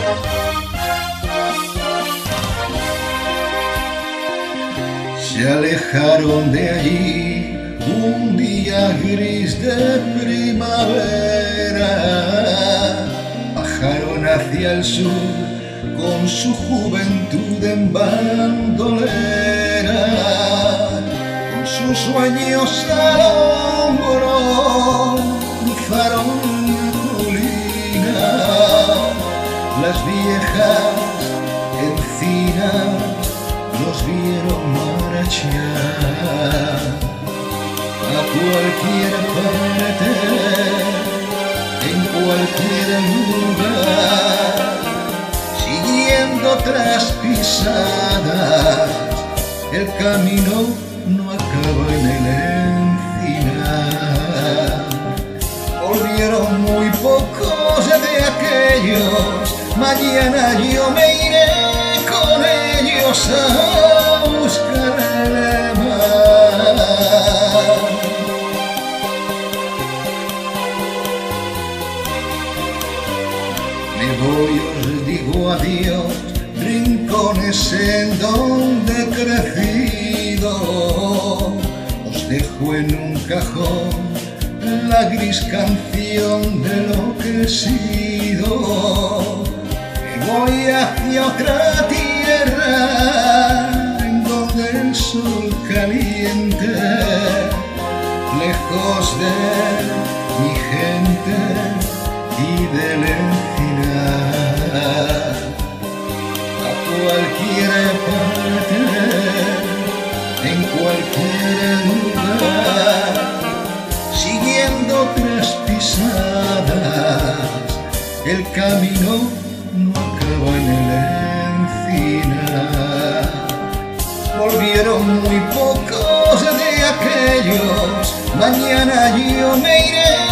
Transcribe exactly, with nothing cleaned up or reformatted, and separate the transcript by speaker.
Speaker 1: Se alejaron de allí un día gris de primavera, bajaron hacia el sur con su juventud en bandolera, con sus sueños al hombro cruzaron la colina, las viejas encinas los vieron marchar a cualquier parte, en cualquier lugar, siguiendo otras pisadas. El camino no acaba en el encinar. Volvieron muy pocos de aquellos. Mañana yo me iré con ellos a buscar el mar. Me voy, os digo adiós, rincones en donde he crecido. Os dejo en un cajón la gris canción de lo que he sido. Voy hacia otra tierra en donde el sol caliente, lejos de mi gente y del encinar. A cualquier parte, en cualquier lugar, siguiendo otras pisadas, el camino no acaba en el encinar. Volvieron muy pocos de aquellos. Mañana yo me iré